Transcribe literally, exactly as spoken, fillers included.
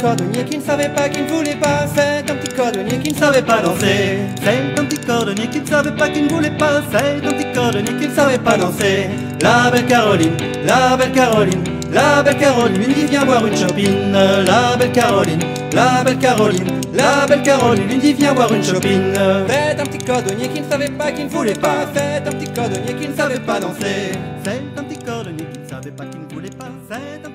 cordonnier qui ne savait pas, qui ne voulait pas. C'est un petit cordonnier qui ne savait pas danser. C'est un petit cordonnier qui ne savait pas, qui ne voulait pas. C'est un petit cordonnier qui Il ne savait pas danser. La belle Caroline, la belle Caroline, la belle Caroline, lui dit viens boire une chopine. La belle Caroline, la belle Caroline, la belle Caroline, lui dit viens boire une chopine. C'est un petit cordonnier qui ne savait pas, qui ne voulait pas. C'est un petit cordonnier qui ne savait pas danser. C'est un petit cordonnier qui ne savait pas, qui ne voulait pas. C'est un